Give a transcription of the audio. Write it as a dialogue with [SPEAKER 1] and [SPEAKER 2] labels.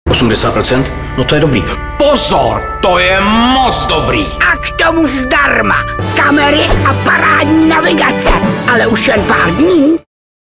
[SPEAKER 1] 80%? No to je dobrý. Pozor, to je moc dobrý.
[SPEAKER 2] A k tomu zdarma. Kamery a parádní navigace. Ale už jen pár dní.